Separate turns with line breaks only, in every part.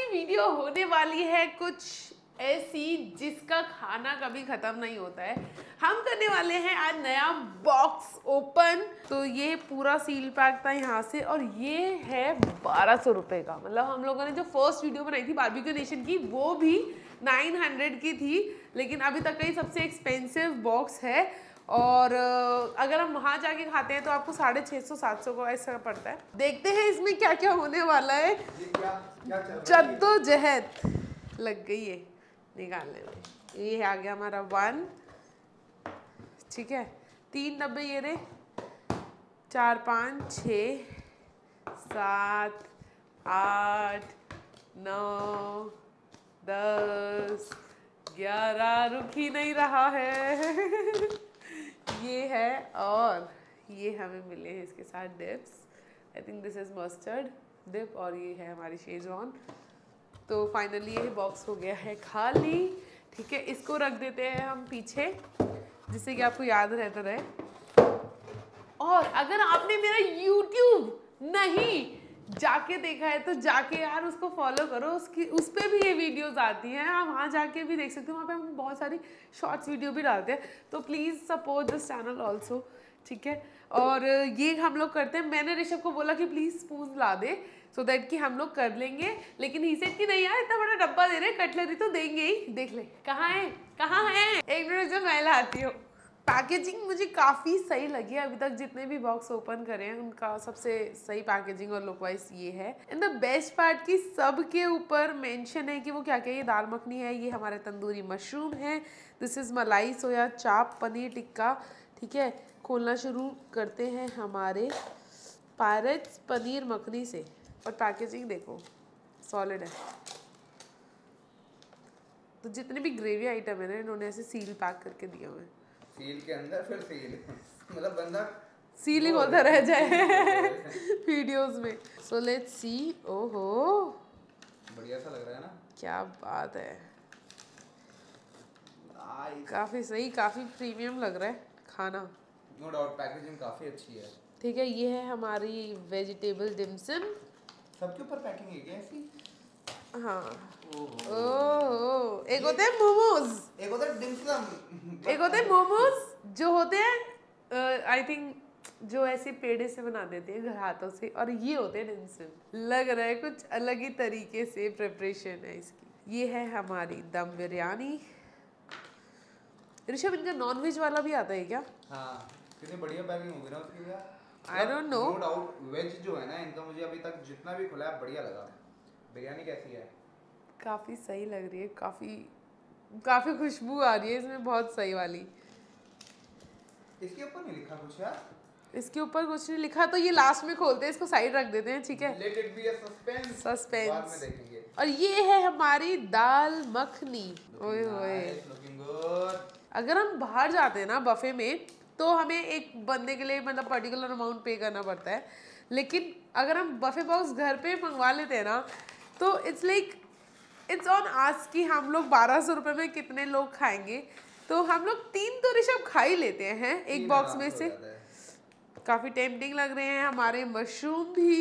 Video होने वाली है कुछ ऐसी जिसका खाना कभी खत्म नहीं होता है। हम करने वाले हैं आज नया बॉक्स ओपन। तो ये पूरा सील पैक था यहाँ से और ये है 1200 रुपये का। मतलब हम लोगों ने जो फर्स्ट वीडियो बनाई थी बारबेक्यू नेशन की वो भी 900 की थी, लेकिन अभी तक का ये सबसे एक्सपेंसिव बॉक्स है। और अगर हम वहाँ जाके खाते हैं तो आपको 650-700 को ऐसा पड़ता है। देखते हैं इसमें क्या क्या होने वाला है। जद्दोजहद लग गई है निकालने में। ये आ गया हमारा 1, ठीक है। 3 डब्बे ये रहे, 4 5 6 7 8 9 10 11, रुक ही नहीं रहा है। ये है और ये हमें मिले हैं इसके साथ dips. I think this is mustard dip और ये है हमारी शेजवान। तो फाइनली ये बॉक्स हो गया है खाली, ठीक है। इसको रख देते हैं हम पीछे जिससे कि आपको याद रहता रहे। और अगर आपने मेरा YouTube नहीं जाके देखा है तो जाके यार उसको फॉलो करो, उस पर भी ये वीडियोस आती हैं, आप वहाँ जाके भी देख सकते हो। वहाँ पे हम बहुत सारी शॉर्ट्स वीडियो भी डालते हैं, तो please support this channel also, ठीक है। और ये हम लोग करते हैं। मैंने ऋषभ को बोला कि प्लीज़ स्पून ला दे सो दैट कि हम लोग कर लेंगे, लेकिन ही सेड कि नहीं यार इतना बड़ा डब्बा दे रहे, कटलरी तो देंगे ही। देख ले कहाँ है कहाँ है, एक मिनट जो मैं लाती हूँ। पैकेजिंग मुझे काफ़ी सही लगी है। अभी तक जितने भी बॉक्स ओपन करे हैं उनका सबसे सही पैकेजिंग और लुक वाइज ये है। एंड द बेस्ट पार्ट की सब के ऊपर मेंशन है कि वो क्या क्या। ये दाल मखनी है, ये हमारे तंदूरी मशरूम है, दिस इज़ मलाई सोया चाप, पनीर टिक्का, ठीक है। खोलना शुरू करते हैं हमारे पायरेट्स पनीर मखनी से। और पैकेजिंग देखो सॉलिड है। तो जितने भी ग्रेवी आइटम है ना इन्होंने ऐसे सील पैक करके दिए हुए हैं।
सील के अंदर फिर सील, मतलब बंदा
सीलिंग होता रह जाए वीडियोस में। So let's see. ओहो
बढ़िया सा लग रहा है ना,
क्या बात है। काफी सही, काफी प्रीमियम लग रहा है खाना।
नो डाउट पैकेजिंग काफी अच्छी है,
ठीक है। ये है हमारी वेजिटेबल डिमसम।
सबके ऊपर पैकिंग है क्या ऐसी?
हाँ। ओह एक होते हैं मोमोज,
एक होता है डिमसम,
एक होते हैं मोमोज जो होते हैं आई थिंक जो ऐसे पेड़े से बना देते हैं घर हाथों से, और ये होते हैं डिमसम। लग रहा है कुछ अलग ही तरीके से प्रिपरेशन है इसकी। ये है हमारी दम बिरयानी। ऋषभ इनका नॉनवेज वाला भी आता है क्या?
हाँ कितनी बढ़िया पैकिंग होगी ना उसकी यार।
I don't know.
No doubt veg जो है ना इनका मुझे अभी तक जितना भी खुला है बढ़िया लगा। बिरयानी कैसी है?
काफ़ी सही लग रही है, काफ़ी खुशबू आ रही है इसमें, बहुत सही वाली।
इसके ऊपर नहीं लिखा कुछ यार?
इसके ऊपर कुछ नहीं लिखा, तो ये लास्ट में खोलते हैं, इसको साइड रख देते हैं, ठीक है।
Let it be a suspense।
Suspense.
बाद में देखेंगे।
और ये है हमारी दाल मखनी। ओए होए
लुकिंग गुड।
अगर हम बाहर जाते हैं ना बफे में तो हमें एक बंदे के लिए मतलब पर्टिकुलर अमाउंट पे करना पड़ता है, लेकिन अगर हम बफे बॉक्स घर पे मंगवा लेते हैं ना तो इट्स ऑन आस कि हम लोग 1200 रुपये में कितने लोग खाएंगे। तो हम लोग 3 तो ऋषभ खा ही लेते हैं एक बॉक्स में से। काफ़ी टेम्पटिंग लग रहे हैं हमारे मशरूम भी।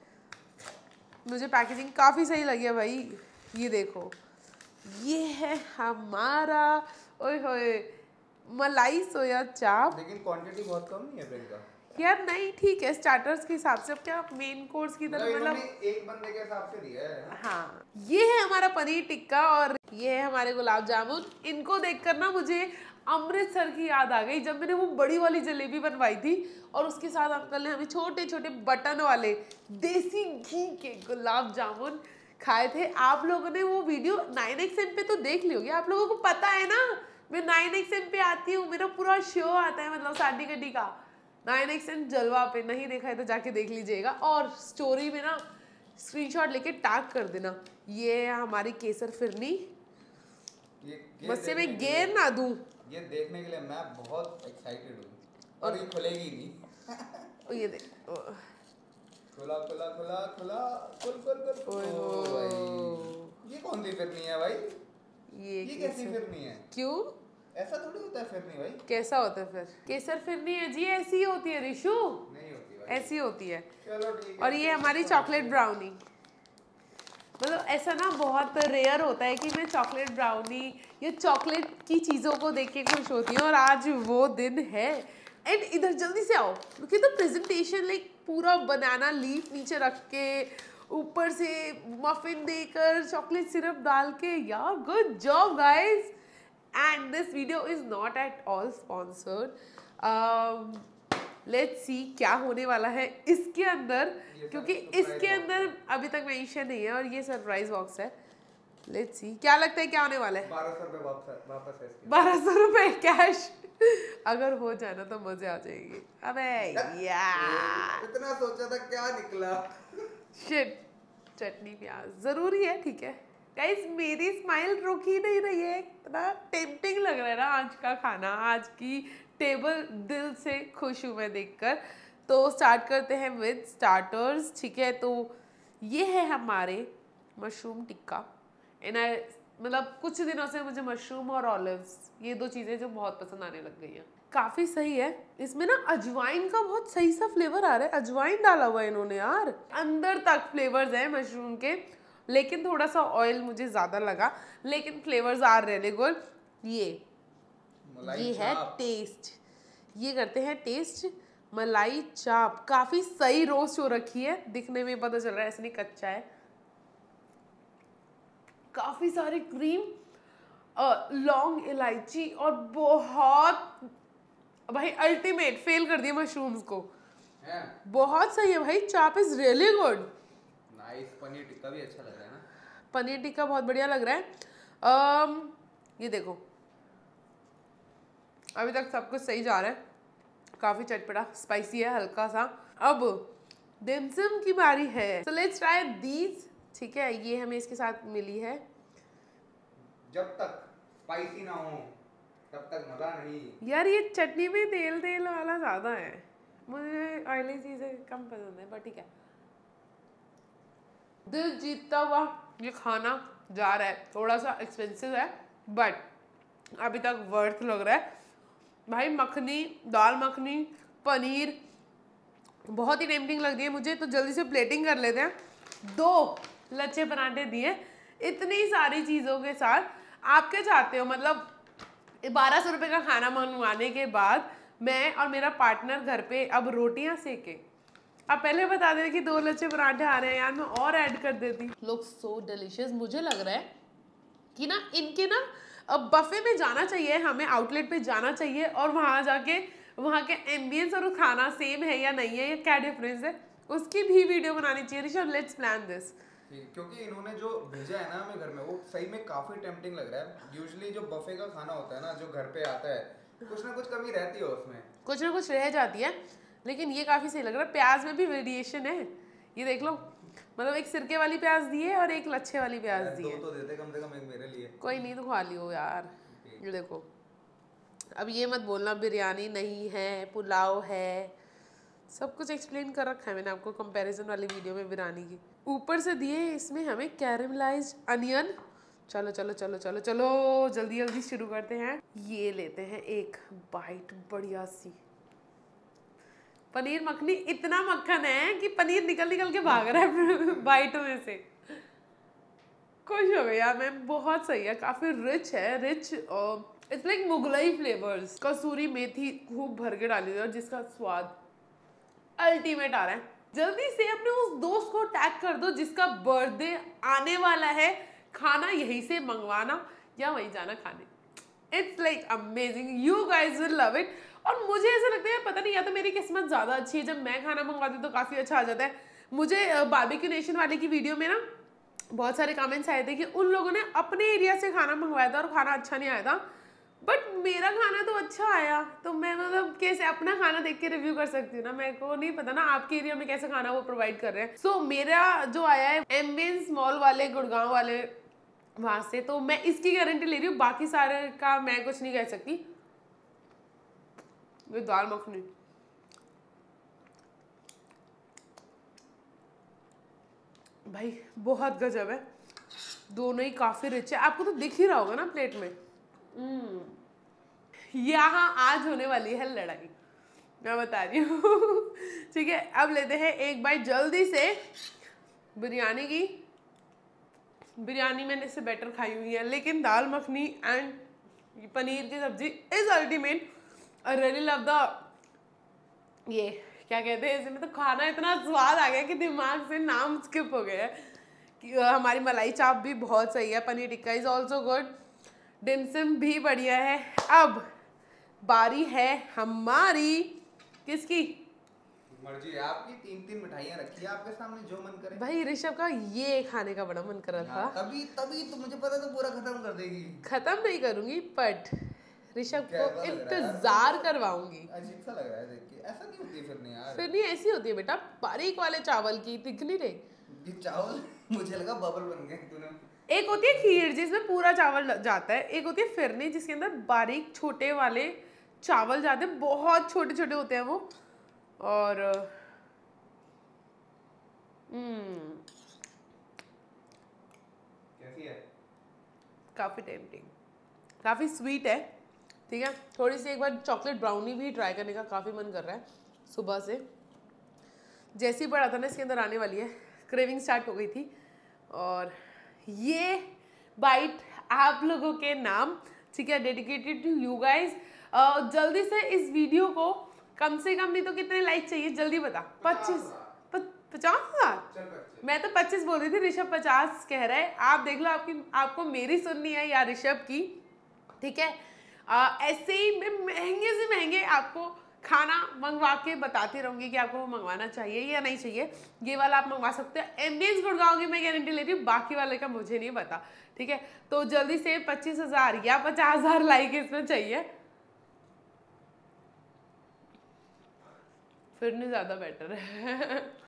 मुझे पैकेजिंग काफ़ी सही लगी है भाई। ये देखो ये है हमारा ओए होए मलाई सोया चाप।
लेकिन क्वांटिटी बहुत कम नहीं है प्रियंका
यार नहीं ठीक है, स्टार्टर्स के हिसाब से। अब क्या मेन कोर्स की तरह मतलब
एक बंदे के हिसाब से दिया है।
हाँ ये है हमारा पनीर टिक्का और ये है हमारे गुलाब जामुन। इनको देखकर ना मुझे अमृतसर की याद आ गई, जब मैंने वो बड़ी वाली जलेबी बनवाई थी और उसके साथ अंकल ने हमें छोटे छोटे बटन वाले देसी घी के गुलाब जामुन खाए थे। आप लोगों ने वो वीडियो 9XM पे तो देख ली होगी, आप लोगों को पता है ना मैं 9XM पे आती हूँ, मेरा पूरा शो आता है मतलब साडी कड्डी का 9XM जलवा पे। नहीं देखा है तो जाके देख लीजिएगा और स्टोरी में ना स्क्रीनशॉट लेके टैग कर देना। ये है हमारी केसर फिरनी। बस से मैं गेर ना दूं,
ये देखने के लिए मैं बहुत एक्साइटेड हूँ। और ये खुलेगी नहीं।
ये देख
खुला खुला खुला खुला खुल खुल खुल। ये कौन सी फिरनी है भाई? ये कैसी फिरनी है?
क्यों
ऐसा थोड़ी होता है फिरनी भाई।
कैसा होता है फिर? केसर फिरनी है जी, ऐसी ही होती है रिशु।
नहीं होती भाई,
ऐसी होती है।
चलो ठीक है।
और ये हमारी चॉकलेट ब्राउनी, मतलब ऐसा ना बहुत रेयर होता है कि मैं चॉकलेट ब्राउनी या चॉकलेट की चीज़ों को देख के खुश होती हूँ, और आज वो दिन है। एंड इधर जल्दी से आओ, क्योंकि तो प्रेजेंटेशन लाइक पूरा बनाना लीफ नीचे रख के, ऊपर से मफिन देकर, चॉकलेट सिरप डाल के, यार good job guys. And this video is not at all sponsored. Let's see क्या होने वाला है इसके अंदर, क्योंकि इसके अंदर अभी तक मेंशन नहीं है और ये सरप्राइज बॉक्स है। लेट्स सी क्या लगता है क्या होने वाला है।
1200 रुपए वापस है इसके।
1200 रुपए कैश अगर हो जाए ना तो मजे आ जाएगी। अबे यार
इतना सोचा था, क्या निकला।
शिट, चटनी प्याज जरूरी है, ठीक है गाइस। मेरी स्माइल रुक ही नहीं रही है, इतना टेम्पटिंग लग रहा है ना आज का खाना, आज की टेबल। दिल से खुश हूँ मैं देखकर। तो स्टार्ट करते हैं विद स्टार्टर्स, ठीक है। तो ये है हमारे मशरूम टिक्का। मतलब कुछ दिनों से मुझे मशरूम और ऑलिव्स, ये दो चीज़ें जो बहुत पसंद आने लग गई हैं। काफ़ी सही है। इसमें ना अजवाइन का बहुत सही सा फ्लेवर आ रहा है, अजवाइन डाला हुआ है इन्होंने यार। अंदर तक फ्लेवर्स हैं मशरूम के, लेकिन थोड़ा सा ऑयल मुझे ज़्यादा लगा, लेकिन फ्लेवर्स आर रियली गुड। ये है टेस्ट, ये करते हैं टेस्ट। मलाई चाप काफ़ी सही रोस्ट हो रखी है, दिखने में पता चल रहा है ऐसे नहीं कच्चा है। काफ़ी सारी क्रीम, लौंग, इलायची और बहुत भाई अल्टीमेट, फेल कर दिया मशरूम्स को। बहुत सही है भाई, chaap is really good.
Nice. Paneer tikka भी अच्छा लग रहा है ना।
पनीर टिक्का बहुत बढ़िया लग रहा है। ये देखो अभी तक सब कुछ सही जा रहा है, काफ़ी चटपटा स्पाइसी है हल्का सा। अब डिमसम की बारी है, सो लेट्स ट्राई दीज, ठीक है। ये हमें इसके साथ मिली है।
जब तक स्पाइसी ना हो तब तक मजा नहीं।
यार ये चटनी में तेल तेल वाला ज़्यादा है, मुझे ऑयली चीज़ें कम पसंद है, बट ठीक है। दिल जीतता हुआ ये खाना जा रहा है। थोड़ा सा एक्सपेंसिव है बट अभी तक वर्थ लग रहा है भाई। मखनी, दाल मखनी, पनीर बहुत ही टेम्पटिंग लग रही है मुझे, तो जल्दी से प्लेटिंग कर लेते हैं। 2 लच्छे पराठे दिए इतनी सारी चीज़ों के साथ। आप क्या चाहते हो, मतलब 1200 रुपये का खाना मंगवाने के बाद मैं और मेरा पार्टनर घर पे अब रोटियां सेके। आप पहले बता दें कि 2 लच्छे पराठे आ रहे हैं यार, मैं और ऐड कर देती। Look so delicious. मुझे लग रहा है कि ना इनके ना अब बफे में जाना चाहिए, हमें आउटलेट पे जाना चाहिए और वहाँ जाके वहाँ के एम्बियंस और खाना सेम है या नहीं है या क्या डिफरेंस है उसकी भी वीडियो बनानी चाहिए। ऋषभ लेट्स प्लान दिस,
क्योंकि इन्होंने जो भेजा है ना हमें घर में, वो सही में काफी टेम्पटिंग लग रहा है। यूजुअली जो बफे का खाना होता है ना, जो घर पे आता है, कुछ ना कुछ कमी रहती है उसमें,
कुछ ना कुछ रह जाती है, लेकिन ये काफ़ी सही लग रहा है। प्याज में भी वेरिएशन है, ये देख लो। मतलब एक सिरके वाली प्याज दी है और एक लच्छे वाली प्याज दी है।
2 तो देते कम से कम, एक मेरे लिए।
कोई नहीं, तो खा लियो यार। ये देखो, अब ये मत बोलना बिरयानी नहीं है, पुलाव है, सब कुछ एक्सप्लेन कर रखा है मैंने आपको कंपैरिजन वाली वीडियो में बिरयानी की। ऊपर से दिए इसमें हमें कैरेमलाइज्ड अनियन। चलो चलो चलो चलो चलो जल्दी जल्दी शुरू करते हैं। ये लेते हैं एक बाइट बढ़िया सी। पनीर मखनी इतना मक्खन है कि पनीर निकल निकल के भाग रहा है बाइट में से। खुश हो गई यार मैं, बहुत सही है, काफ़ी रिच है, rich. It's like Mughlai flavours. कसूरी मेथी खूब भर के डाली और जिसका स्वाद अल्टीमेट आ रहा है। जल्दी से अपने उस दोस्त को टैग कर दो जिसका बर्थडे आने वाला है, खाना यहीं से मंगवाना या वहीं जाना खाने। It's like amazing, you guys will love it. और मुझे ऐसा लगता है पता नहीं, या तो मेरी किस्मत ज़्यादा अच्छी है, जब मैं खाना मंगवाती हूँ तो काफ़ी अच्छा आ जाता है। मुझे बारबेक्यू नेशन वाले की वीडियो में ना बहुत सारे कमेंट्स आए थे कि उन लोगों ने अपने एरिया से खाना मंगवाया था और खाना अच्छा नहीं आया था, बट मेरा खाना तो अच्छा आया। तो मैं मतलब कैसे अपना खाना देख के रिव्यू कर सकती हूँ ना, मेरे को नहीं पता ना आपके एरिया में कैसा खाना वो प्रोवाइड कर रहे हैं। सो मेरा जो आया है एम्बियंस मॉल वाले, गुड़गांव वाले, वहां से, तो मैं इसकी गारंटी ले रही हूँ, बाकी सारे का मैं कुछ नहीं कह सकती। ये दाल मखनी भाई बहुत गजब है, दोनों ही काफी रिच है, आपको तो दिख ही रहा होगा ना प्लेट में। यहाँ आज होने वाली है लड़ाई, मैं बता रही हूँ ठीक है। अब लेते हैं एक बाइट जल्दी से बिरयानी की। बिरयानी मैंने इससे बेटर खाई हुई है, लेकिन दाल मखनी एंड पनीर की सब्जी is ultimate. I really love the, ये क्या कहते हैं इसमें, तो खाना इतना स्वाद आ गया कि दिमाग से नाम स्किप हो गया है। कि हमारी मलाई चाप भी बहुत सही है, paneer tikka is also good, dim sum भी बढ़िया है। अब बारी है हमारी, किसकी?
मर्जी है आपकी, 3 मिठाइयाँ रखी है आपके सामने, जो मन करे।
भाई ऋषभ का ये खाने का बड़ा मन कर रहा था।
तभी तभी तो मुझे पता, तो पूरा खत्म कर देगी।
खत्म नहीं करूंगी, बट ऋषभ को
कैसा लग रहा है
इंतजार करवाऊंगी।
अजीब सा लग रहा है देख के, ऐसा नहीं होती फिरनी यार।
फिर नहीं ऐसी होती है बेटा, बारीक वाले चावल की, दिख नहीं रहे
ये चावल मुझे लगा बबल बन गए तूने।
एक होती है खीर जिसमें पूरा चावल जाता है, एक होती है फिरनी जिसके अंदर बारीक छोटे वाले चावल जाते हैं, बहुत छोटे छोटे होते हैं वो। और
कैसी है?
काफ़ी टेम्पटिंग, काफ़ी स्वीट है, ठीक है। थोड़ी सी एक बार चॉकलेट ब्राउनी भी ट्राई करने का काफ़ी मन कर रहा है सुबह से। जैसे ही पढ़ा था ना इसके अंदर आने वाली है, क्रेविंग स्टार्ट हो गई थी। और ये बाइट आप लोगों के नाम, ठीक है, डेडिकेटेड टू यू गाइज। जल्दी से इस वीडियो को कम से कम नहीं तो कितने लाइक चाहिए, जल्दी बता। 50,000? मैं तो 25 बोल रही थी, ऋषभ 50 कह रहा है। आप देख लो, आपको मेरी सुननी है या ऋषभ की, ठीक है। ऐसे ही मैं महंगे से महंगे आपको खाना मंगवा के बताती रहूंगी कि आपको वो मंगवाना चाहिए या नहीं चाहिए। ये वाला आप मंगवा सकते हैं, एम्बियंस गुड़गांव की मैं गारंटी ले रही हूँ, बाकी वाले का मुझे नहीं पता, ठीक है। तो जल्दी से 25,000 या 50,000 लाइक इसमें चाहिए, फिर नहीं ज़्यादा बेटर है।